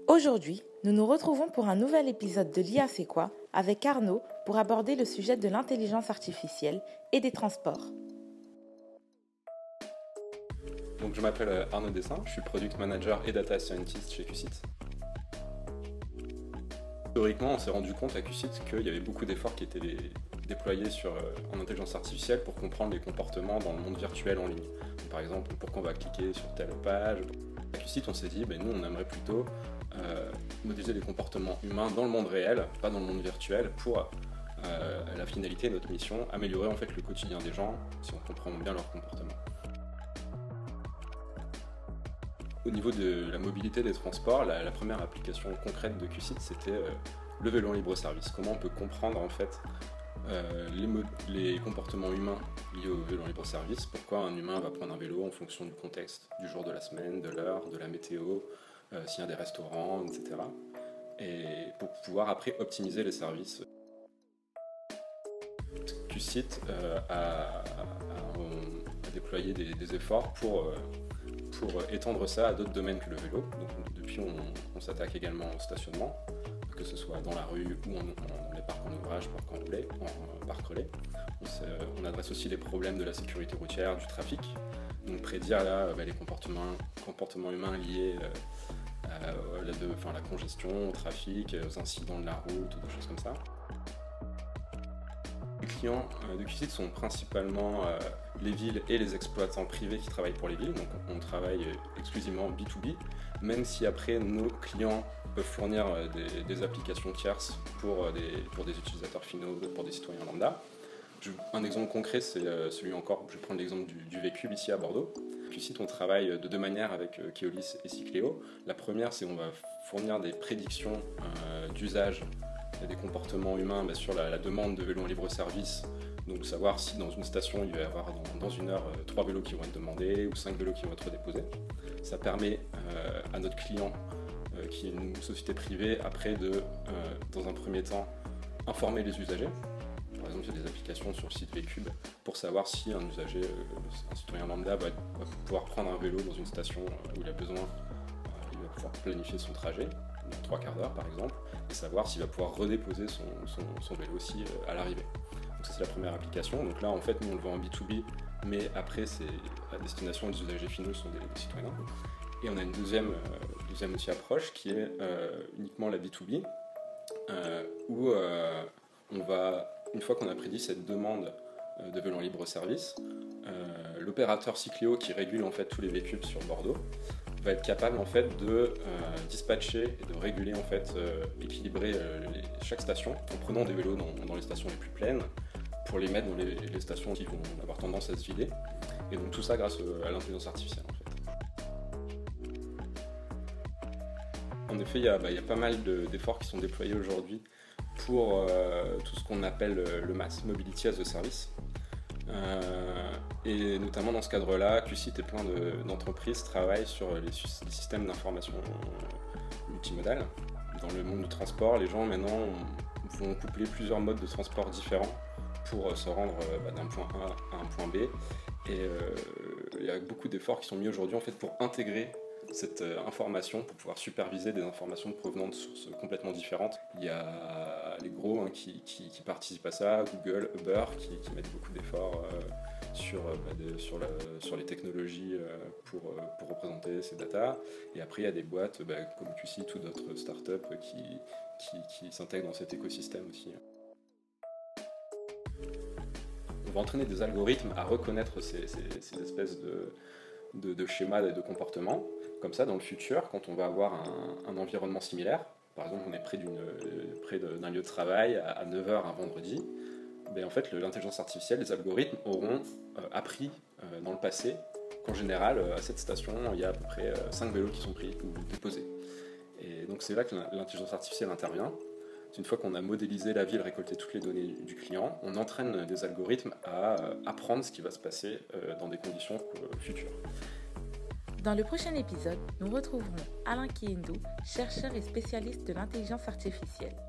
Aujourd'hui, nous nous retrouvons pour un nouvel épisode de l'IA c'est quoi avec Arnaud pour aborder le sujet de l'intelligence artificielle et des transports. Donc, je m'appelle Arnaud Dessin, je suis Product Manager et Data Scientist chez QSIT. Historiquement, on s'est rendu compte à QSIT qu'il y avait beaucoup d'efforts qui étaient déployés en intelligence artificielle pour comprendre les comportements dans le monde virtuel en ligne. Donc, par exemple, pourquoi on va cliquer sur telle page. À QSIT, on s'est dit, nous, on aimerait plutôt modéliser les comportements humains dans le monde réel, pas dans le monde virtuel, pour la finalité de notre mission, améliorer en fait le quotidien des gens si on comprend bien leur comportement. Au niveau de la mobilité des transports, la première application concrète de QSIT, c'était le vélo en libre-service. Comment on peut comprendre en fait les comportements humains liés au vélo en libre-service, pourquoi un humain va prendre un vélo en fonction du contexte, du jour de la semaine, de l'heure, de la météo, s'il y a des restaurants, etc. Et pour pouvoir après optimiser les services. QSIT a déployé des efforts pour étendre ça à d'autres domaines que le vélo. Donc, depuis, on s'attaque également au stationnement, que ce soit dans la rue ou dans les parcs en ouvrage, parcs relais. On adresse aussi les problèmes de la sécurité routière, du trafic. Donc prédire les comportements humains liés à la congestion, au trafic, aux incidents de la route, des choses comme ça. Les clients de QSIT sont principalement les villes et les exploitants privés qui travaillent pour les villes, donc on travaille exclusivement B2B, même si après nos clients peuvent fournir des applications tierces pour des utilisateurs finaux, pour des citoyens lambda. Un exemple concret, c'est celui encore, je vais prendre l'exemple du V-Cube ici à Bordeaux. QSIT, on travaille de deux manières avec Keolis et Cycleo. La première, c'est qu'on va fournir des prédictions d'usage des comportements humains sur la demande de vélos en libre service. Donc savoir si dans une station il va y avoir dans une heure 3 vélos qui vont être demandés ou 5 vélos qui vont être déposés. Ça permet à notre client, qui est une société privée, après dans un premier temps, informer les usagers. Par exemple, il y a des applications sur le site V-Cube pour savoir si un usager, un citoyen lambda va pouvoir prendre un vélo dans une station où il a besoin, il va pouvoir planifier son trajet, dans 3 quarts d'heure par exemple, et savoir s'il va pouvoir redéposer son vélo aussi à l'arrivée. Donc ça c'est la première application. Donc là en fait nous on le vend en B2B, mais après c'est à destination des usagers finaux sont des citoyens. Et on a une deuxième aussi approche qui est uniquement la B2B, où on va, une fois qu'on a prédit cette demande de vélo en libre service, l'opérateur Cycleo qui régule en fait tous les véhicules sur Bordeaux va être capable en fait de dispatcher et de réguler en fait, équilibrer chaque station en prenant des vélos dans les stations les plus pleines pour les mettre dans les stations qui vont avoir tendance à se vider. Et donc tout ça grâce à l'intelligence artificielle en fait. En effet, il y a pas mal d'efforts qui sont déployés aujourd'hui pour tout ce qu'on appelle le MaaS, Mobility as a Service. Et notamment dans ce cadre-là, QSIT et plein d'entreprises travaillent sur les systèmes d'information multimodales. Dans le monde du transport, les gens maintenant vont coupler plusieurs modes de transport différents pour se rendre d'un point A à un point B. Et il y a beaucoup d'efforts qui sont mis aujourd'hui en fait pour intégrer cette information, pour pouvoir superviser des informations provenant de sources complètement différentes. Il y a les gros qui participent à ça, Google, Uber, qui mettent beaucoup d'efforts sur les technologies pour représenter ces datas. Et après, il y a des boîtes comme QSIT ou d'autres startups qui s'intègrent dans cet écosystème aussi. On va entraîner des algorithmes à reconnaître ces espèces de schémas et de comportements. Comme ça, dans le futur, quand on va avoir un environnement similaire, par exemple on est près d'un lieu de travail à 9h un vendredi, en fait l'intelligence artificielle, les algorithmes auront appris dans le passé qu'en général à cette station il y a à peu près 5 vélos qui sont pris ou déposés. Et donc c'est là que l'intelligence artificielle intervient. Une fois qu'on a modélisé la ville, récolté toutes les données du client, on entraîne des algorithmes à apprendre ce qui va se passer dans des conditions futures. Dans le prochain épisode, nous retrouverons Alain Kiendou, chercheur et spécialiste de l'intelligence artificielle.